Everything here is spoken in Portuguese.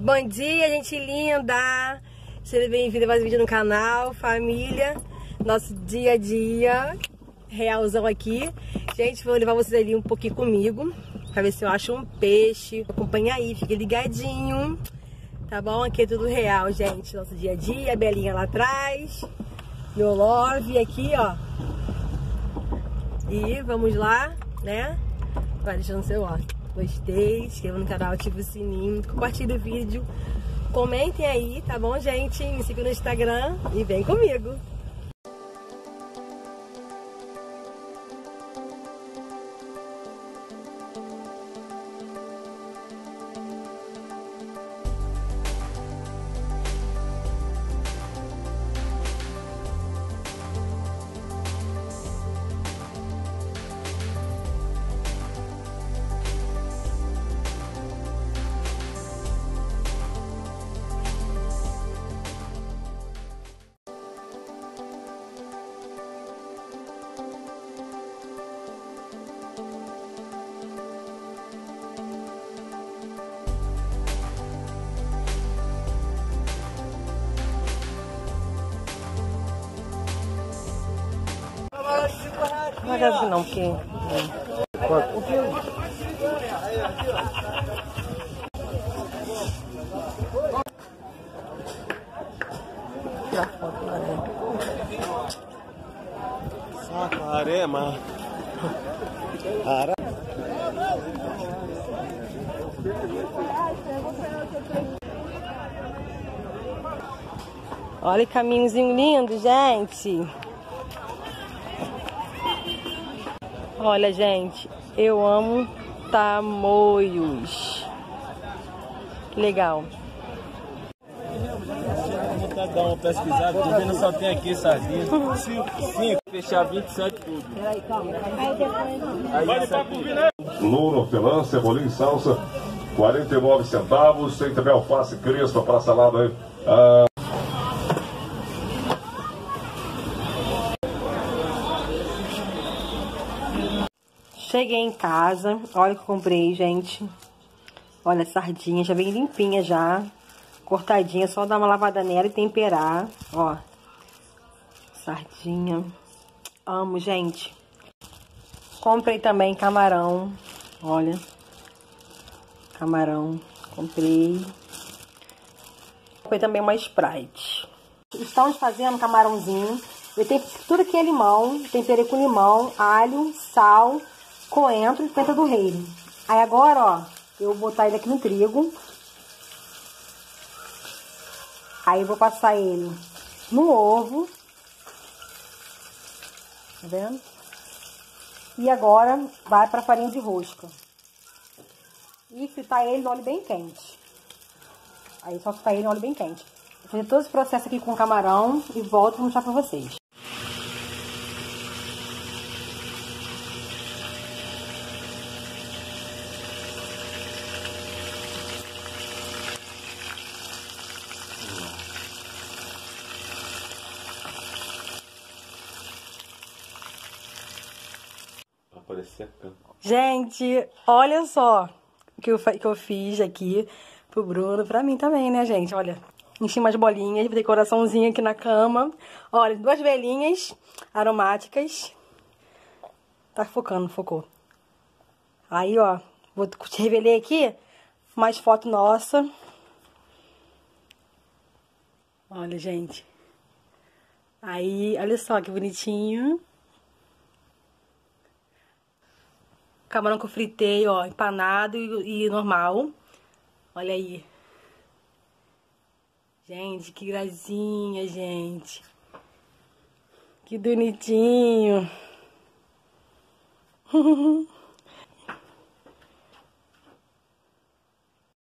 Bom dia, gente linda! Seja bem-vindo a mais um vídeo no canal, família. Nosso dia a dia, realzão aqui. Gente, vou levar vocês ali um pouquinho comigo, pra ver se eu acho um peixe. Acompanha aí, fique ligadinho. Tá bom? Aqui é tudo real, gente. Nosso dia a dia, a Belinha lá atrás. Meu love aqui, ó. E vamos lá, né? Vai deixando seu ó. Gostei, inscreva no canal, ative o sininho, compartilhe o vídeo, comentem aí, tá bom, gente? Me siga no Instagram e vem comigo! Não é assim não, porque... Tirar foto, né? Sacarema. Olha que caminhozinho lindo, gente. Olha, gente, eu amo tamoios. Que legal. Vou dar uma pesquisada, tô vendo só tem aqui sardinha. 5, fechar 27 tudo. Peraí, calma. Lula, hortelã, cebolinha e salsa, 49 centavos. Tem também alface crespa para salada aí. Cheguei em casa, olha o que eu comprei, gente. Olha a sardinha, já bem limpinha já. Cortadinha, só dar uma lavada nela e temperar, ó. Sardinha. Amo, gente. Comprei também camarão, olha. Camarão, comprei. Comprei também uma Sprite. Estamos fazendo camarãozinho. Eu tenho tudo aqui é limão, temperei com limão, alho, sal, coentro e pimenta do reino. Aí agora, ó, eu vou botar ele aqui no trigo. Aí eu vou passar ele no ovo. Tá vendo? E agora vai pra farinha de rosca. E fritar ele no óleo bem quente. Aí só fritar ele no óleo bem quente. Vou fazer todo esse processo aqui com camarão e volto pra mostrar pra vocês. Gente, olha só o que eu fiz aqui pro Bruno, pra mim também, né, gente? Olha, enchi umas bolinhas, decoraçãozinha aqui na cama. Olha, 2 velhinhas aromáticas. Tá focando, focou. Aí, ó, vou te revelei aqui mais foto nossa. Olha, gente. Aí, olha só que bonitinho. Camarão que eu fritei, ó, empanado e normal. Olha aí. Gente, que gracinha, gente. Que bonitinho.